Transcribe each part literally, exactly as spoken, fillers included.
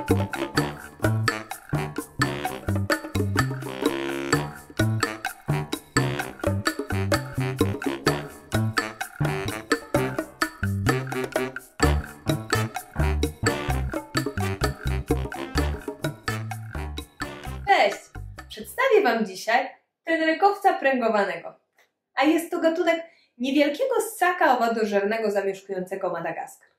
Cześć! Przedstawię Wam dzisiaj tenrykowca pręgowanego, a jest to gatunek niewielkiego ssaka owadożernego zamieszkującego Madagaskar.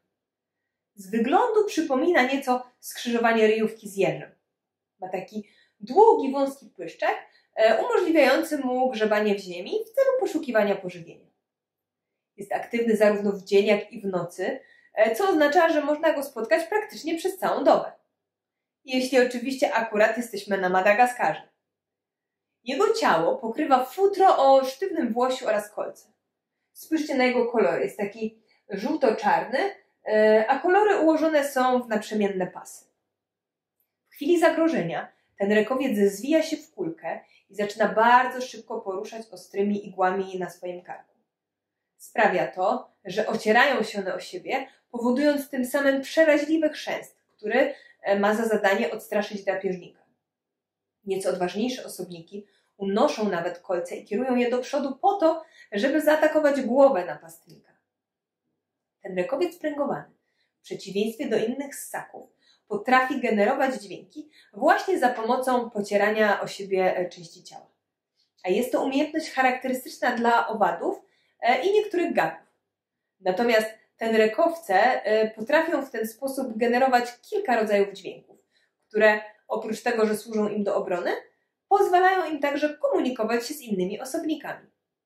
Z wyglądu przypomina nieco skrzyżowanie ryjówki z jeżem. Ma taki długi, wąski pyszczek, e, umożliwiający mu grzebanie w ziemi w celu poszukiwania pożywienia. Jest aktywny zarówno w dzień, jak i w nocy, e, co oznacza, że można go spotkać praktycznie przez całą dobę. Jeśli oczywiście akurat jesteśmy na Madagaskarze. Jego ciało pokrywa futro o sztywnym włosiu oraz kolce. Spójrzcie na jego kolory. Jest taki żółto-czarny, a kolory ułożone są w naprzemienne pasy. W chwili zagrożenia ten rykowiec zwija się w kulkę i zaczyna bardzo szybko poruszać ostrymi igłami na swoim karku. Sprawia to, że ocierają się one o siebie, powodując tym samym przeraźliwy chrzęst, który ma za zadanie odstraszyć drapieżnika. Nieco odważniejsze osobniki unoszą nawet kolce i kierują je do przodu po to, żeby zaatakować głowę napastnika. Ten rykowiec pręgowany, w przeciwieństwie do innych ssaków, potrafi generować dźwięki właśnie za pomocą pocierania o siebie części ciała. A jest to umiejętność charakterystyczna dla owadów i niektórych gagów. Natomiast tenrykowce potrafią w ten sposób generować kilka rodzajów dźwięków, które oprócz tego, że służą im do obrony, pozwalają im także komunikować się z innymi osobnikami.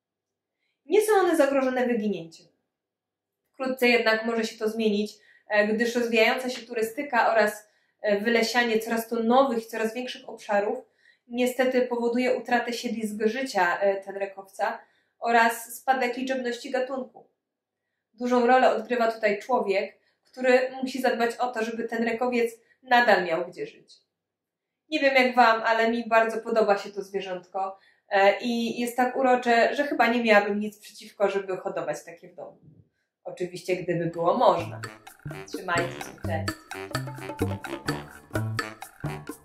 Nie są one zagrożone wyginięciem. Wkrótce jednak może się to zmienić, gdyż rozwijająca się turystyka oraz wylesianie coraz to nowych i coraz większych obszarów niestety powoduje utratę siedlisk życia tenrykowca oraz spadek liczebności gatunku. Dużą rolę odgrywa tutaj człowiek, który musi zadbać o to, żeby ten rykowiec nadal miał gdzie żyć. Nie wiem jak Wam, ale mi bardzo podoba się to zwierzątko i jest tak urocze, że chyba nie miałabym nic przeciwko, żeby hodować takie w domu. Oczywiście, gdyby było można. Trzymajcie się, cześć!